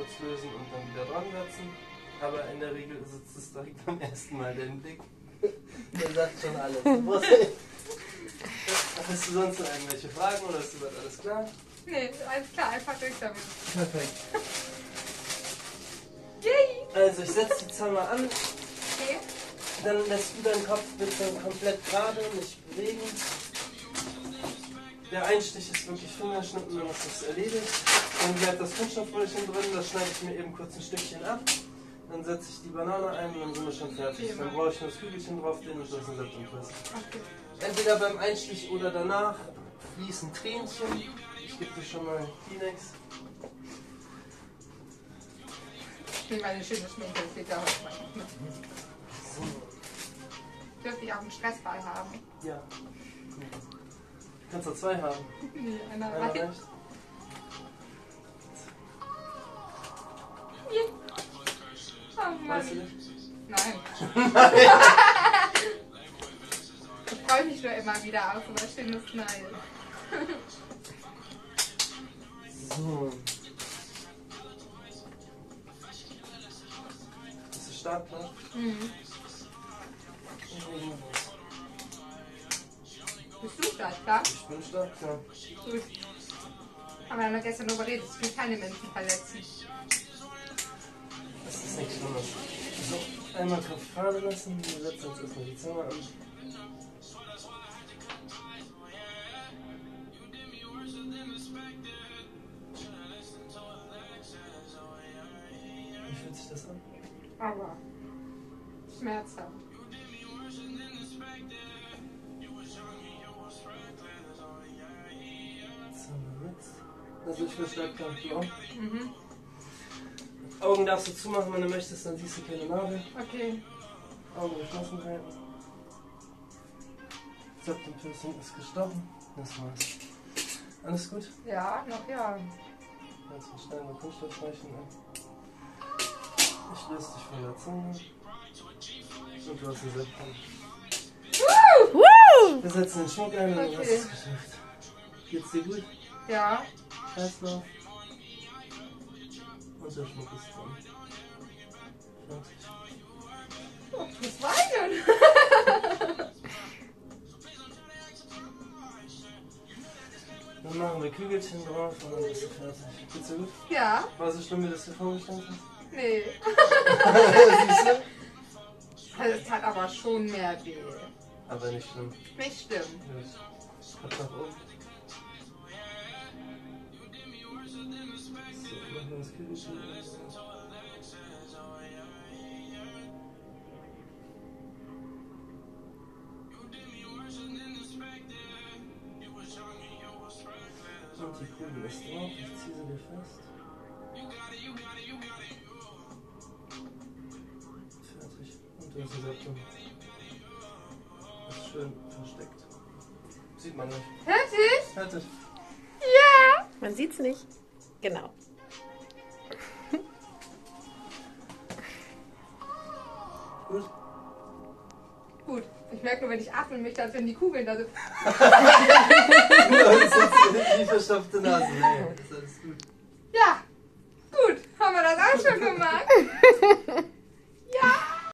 kurz lösen und dann wieder dran setzen. Aber in der Regel sitzt es direkt beim ersten Mal den Blick. Der sagt schon alles. Hast du sonst noch irgendwelche Fragen oder ist soweit alles klar? Nee, alles klar, einfach durch damit. Perfekt. Yay! Also ich setze die Zange an, Okay. dann lässt du deinen Kopf bitte komplett gerade, nicht bewegen. Der Einstich ist wirklich Fingerschnitt und dann ist das erledigt. Dann bleibt das Kunststoffröhrchen drin, das schneide ich mir eben kurz ein Stückchen ab. Dann setze ich die Banane ein und dann sind wir schon fertig. Dann brauche ich nur das Kügelchen drauflegen und das ist ein Septumpress. Okay. Entweder beim Einstich oder danach fließen Tränchen. Ich gebe dir schon mal Kleenex. Ich nehme eine schöne Schminke, das geht ja heute mal nicht. Ne? So. Dürfte ich auch einen Stressball haben? Ja. Gut. Kannst du zwei haben? Nee, einer Einer reicht. reicht. Oh Mann. Weißt du nicht? Nein. Ich freue mich nur immer wieder auf so was schönes Neues. So. Bist du startklar? Mhm. Bist du startklar? Ich bin startklar. Gut. Haben wir noch gestern darüber geredet, ich will keine Menschen verletzen. Das ist nichts Schlimmes. So, einmal Kopf gerade lassen, wir setzen jetzt erstmal die Zunge an. Wie fühlt sich das an? Aber schmerzhaft. Zunge mit. Also ich bin startklar, du auch. Mhm. Augen darfst du zumachen, wenn du möchtest, dann siehst du keine Nadel. Okay. Augen geschlossen halten. Septumpiercing ist gestochen. Das war's. Alles gut? Ja, noch ja. Jetzt schneiden wir Kunststoffstreichen an. Ich löse dich von der Zunge. Und du hast ein Septum. Wir setzen den Schmuck ein und dann hast du es geschafft. Geht's dir gut? Ja. Kreislauf. Und der Schmuck ist dran. Fertig. Oh, ich muss weinen. Dann machen wir Kügelchen drauf und dann bist du fertig. Geht's dir gut? Ja. War so schlimm, wie du es dir vorgestellt hast? Nee. Siehst du? Also es hat aber schon mehr weh. Aber nicht schlimm. Nicht schlimm. Gut. Kopf nach oben. So, machen wir das Kügelchen. Und die Kugel ist drauf, ich ziehe sie dir fest. Fertig. Und du hast ein Septum. Ist schön versteckt. Sieht man nicht. Fertig? Fertig. Ja. Man sieht's nicht. Genau. Gut. Gut. Ich merke nur, wenn ich atmen möchte, als wenn die Kugeln da sind. Das ist jetzt die verstopfte Nase. Nee, ist alles gut. Ja. Gut. Haben wir das auch schon gemacht?